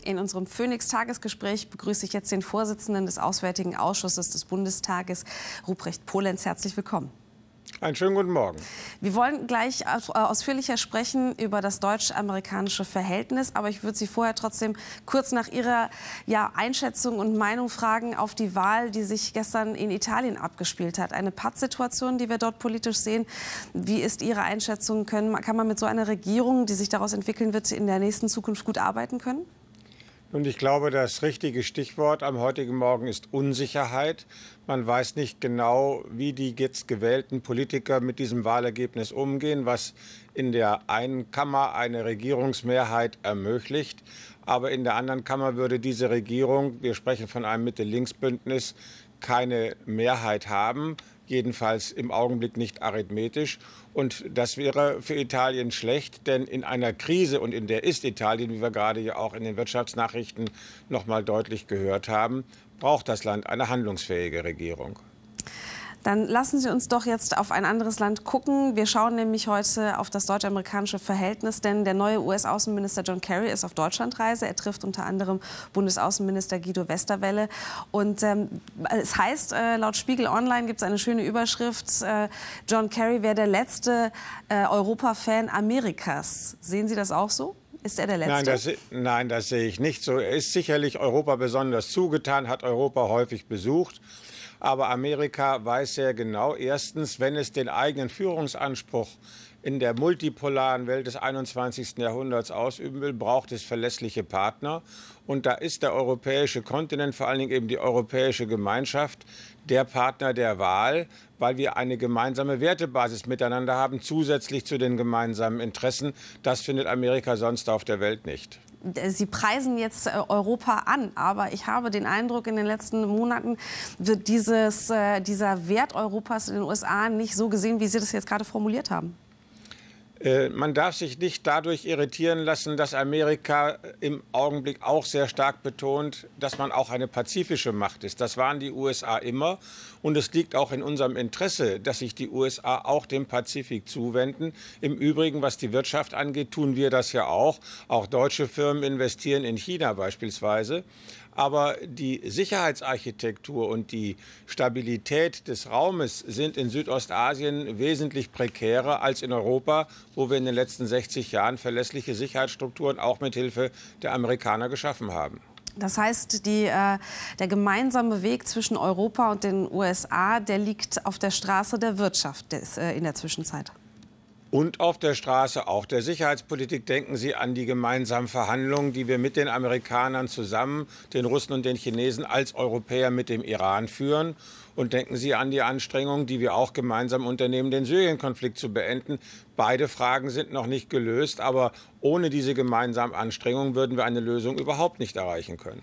In unserem Phoenix-Tagesgespräch begrüße ich jetzt den Vorsitzenden des Auswärtigen Ausschusses des Bundestages, Ruprecht Polenz. Herzlich willkommen. Einen schönen guten Morgen. Wir wollen gleich ausführlicher sprechen über das deutsch-amerikanische Verhältnis. Aber ich würde Sie vorher trotzdem kurz nach Ihrer Einschätzung und Meinung fragen auf die Wahl, die sich gestern in Italien abgespielt hat. Eine Pattsituation, die wir dort politisch sehen. Wie ist Ihre Einschätzung? Kann man mit so einer Regierung, die sich daraus entwickeln wird, in der nächsten Zukunft gut arbeiten können? Und ich glaube, das richtige Stichwort am heutigen Morgen ist Unsicherheit. Man weiß nicht genau, wie die jetzt gewählten Politiker mit diesem Wahlergebnis umgehen, was in der einen Kammer eine Regierungsmehrheit ermöglicht. Aber in der anderen Kammer würde diese Regierung, wir sprechen von einem Mitte-Links-Bündnis, keine Mehrheit haben. Jedenfalls im Augenblick nicht arithmetisch. Und das wäre für Italien schlecht, denn in einer Krise, und in der ist Italien, wie wir gerade ja auch in den Wirtschaftsnachrichten noch mal deutlich gehört haben, braucht das Land eine handlungsfähige Regierung. Dann lassen Sie uns doch jetzt auf ein anderes Land gucken. Wir schauen nämlich heute auf das deutsch-amerikanische Verhältnis, denn der neue US-Außenminister John Kerry ist auf Deutschlandreise. Er trifft unter anderem Bundesaußenminister Guido Westerwelle. Und es heißt, laut Spiegel Online gibt es eine schöne Überschrift, John Kerry wäre der letzte Europa-Fan Amerikas. Sehen Sie das auch so? Ist er der Letzte? Nein, das sehe ich nicht so. Er ist sicherlich Europa besonders zugetan, hat Europa häufig besucht. Aber Amerika weiß sehr genau, erstens, wenn es den eigenen Führungsanspruch in der multipolaren Welt des 21. Jahrhunderts ausüben will, braucht es verlässliche Partner. Und da ist der europäische Kontinent, vor allen Dingen eben die Europäische Gemeinschaft, der Partner der Wahl, weil wir eine gemeinsame Wertebasis miteinander haben, zusätzlich zu den gemeinsamen Interessen. Das findet Amerika sonst auf der Welt nicht. Sie preisen jetzt Europa an, aber ich habe den Eindruck, in den letzten Monaten wird dieser Wert Europas in den USA nicht so gesehen, wie Sie das jetzt gerade formuliert haben. Man darf sich nicht dadurch irritieren lassen, dass Amerika im Augenblick auch sehr stark betont, dass man auch eine pazifische Macht ist. Das waren die USA immer. Und es liegt auch in unserem Interesse, dass sich die USA auch dem Pazifik zuwenden. Im Übrigen, was die Wirtschaft angeht, tun wir das ja auch. Auch deutsche Firmen investieren in China beispielsweise. Aber die Sicherheitsarchitektur und die Stabilität des Raumes sind in Südostasien wesentlich prekärer als in Europa, wo wir in den letzten 60 Jahren verlässliche Sicherheitsstrukturen auch mit Hilfe der Amerikaner geschaffen haben. Das heißt, der gemeinsame Weg zwischen Europa und den USA, der liegt auf der Straße der Wirtschaft in der Zwischenzeit. Und auf der Straße auch der Sicherheitspolitik. Denken Sie an die gemeinsamen Verhandlungen, die wir mit den Amerikanern zusammen, den Russen und den Chinesen als Europäer mit dem Iran führen. Und denken Sie an die Anstrengungen, die wir auch gemeinsam unternehmen, den Syrien-Konflikt zu beenden. Beide Fragen sind noch nicht gelöst, aber ohne diese gemeinsamen Anstrengungen würden wir eine Lösung überhaupt nicht erreichen können.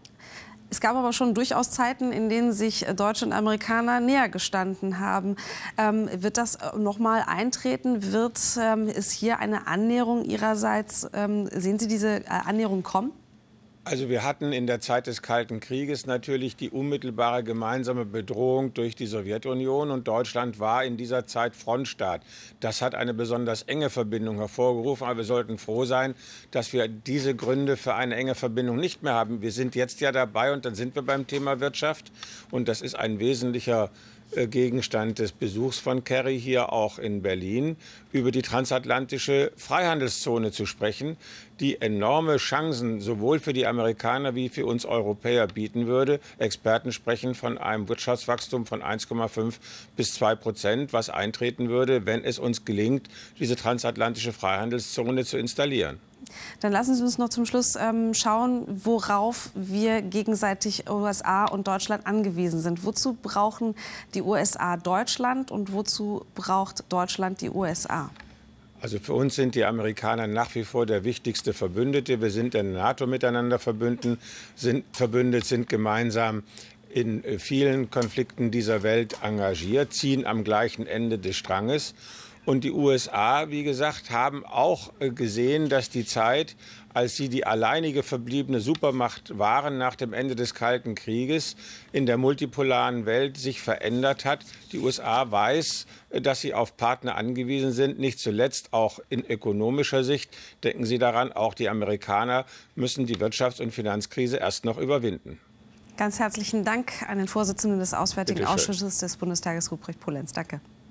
Es gab aber schon durchaus Zeiten, in denen sich Deutsche und Amerikaner näher gestanden haben. Wird das noch mal eintreten? Wird es hier eine Annäherung Ihrerseits? Sehen Sie diese Annäherung kommen? Also wir hatten in der Zeit des Kalten Krieges natürlich die unmittelbare gemeinsame Bedrohung durch die Sowjetunion, und Deutschland war in dieser Zeit Frontstaat. Das hat eine besonders enge Verbindung hervorgerufen, aber wir sollten froh sein, dass wir diese Gründe für eine enge Verbindung nicht mehr haben. Wir sind jetzt ja dabei, und dann sind wir beim Thema Wirtschaft, und das ist ein wesentlicher Gegenstand des Besuchs von Kerry hier auch in Berlin, über die transatlantische Freihandelszone zu sprechen, die enorme Chancen sowohl für die Amerikaner wie für uns Europäer bieten würde. Experten sprechen von einem Wirtschaftswachstum von 1,5 bis 2%, was eintreten würde, wenn es uns gelingt, diese transatlantische Freihandelszone zu installieren. Dann lassen Sie uns noch zum Schluss schauen, worauf wir gegenseitig USA und Deutschland angewiesen sind. Wozu brauchen die USA Deutschland und wozu braucht Deutschland die USA? Also für uns sind die Amerikaner nach wie vor der wichtigste Verbündete. Wir sind in der NATO miteinander verbündet, sind gemeinsam in vielen Konflikten dieser Welt engagiert, ziehen am gleichen Ende des Stranges. Und die USA, wie gesagt, haben auch gesehen, dass die Zeit, als sie die alleinige verbliebene Supermacht waren nach dem Ende des Kalten Krieges, in der multipolaren Welt sich verändert hat. Die USA weiß, dass sie auf Partner angewiesen sind, nicht zuletzt auch in ökonomischer Sicht. Denken Sie daran, auch die Amerikaner müssen die Wirtschafts- und Finanzkrise erst noch überwinden. Ganz herzlichen Dank an den Vorsitzenden des Auswärtigen Ausschusses des Bundestages, Ruprecht Polenz. Danke.